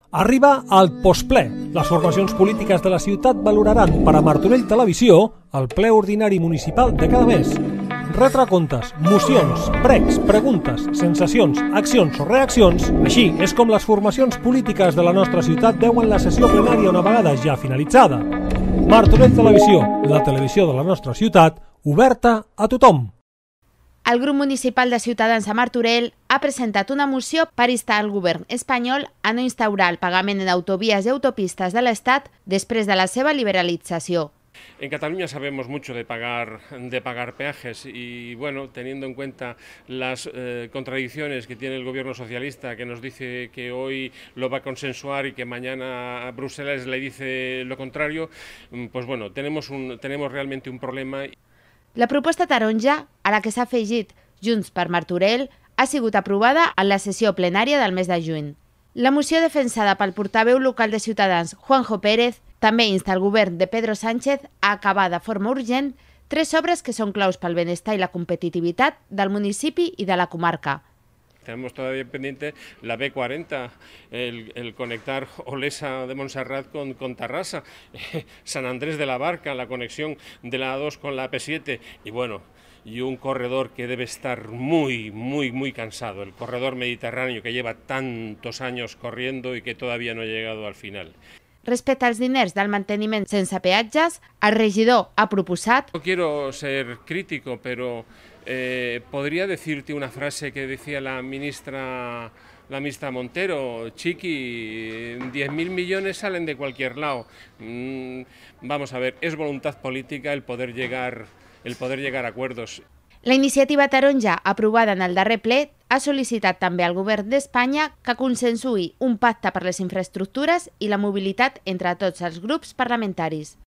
Arriba al postple. Les formacions polítiques de la ciutat valoraran per a Martorell Televisió el ple ordinari municipal de cada mes. Retre comptes, mocions, pregs, preguntes, sensacions, accions o reaccions, així és com les formacions polítiques de la nostra ciutat veuen la sessió plenària una vegada ja finalitzada. Martorell Televisió, la televisió de la nostra ciutat, oberta a tothom. El grup municipal de Ciutadans a Martorell ha presentat una moció per instar al govern espanyol a no instaurar el pagament en autovías y autopistas de l'Estat després de la seva liberalització. En Cataluña sabemos mucho de pagar peajes y, bueno, teniendo en cuenta las contradicciones que tiene el gobierno socialista, que nos dice que hoy lo va a consensuar y que mañana a Bruselas le dice lo contrario, pues bueno, tenemos realmente un problema. La proposta taronja, a la que s'ha afegit Junts per Martorell, ha sigut aprovada en la sessió plenària del mes de juny. La moció defensada pel portaveu local de Ciutadans, Juanjo Pérez, també insta el govern de Pedro Sánchez a acabar de forma urgent 3 obres que són claus pel benestar i la competitivitat del municipi i de la comarca. Tenemos todavía pendiente la B40, el conectar Olesa de Montserrat con Tarrasa, San Andrés de la Barca, la conexión de la A2 con la AP7 y bueno, y un corredor que debe estar muy cansado, el corredor mediterráneo que lleva tantos años corriendo y que todavía no ha llegado al final. Respecte als diners del manteniment sense peatges, el regidor ha proposat... No quiero ser crítico, pero podría decirte una frase que decía la ministra Montero: Chiqui, 10.000 millones salen de cualquier lado. Vamos a ver, es voluntad política el poder llegar a acuerdos. La iniciativa taronja, aprovada en el darrer ple, ha sol·licitat també al govern d'Espanya que consensuï un pacte per les infraestructures i la mobilitat entre tots els grups parlamentaris.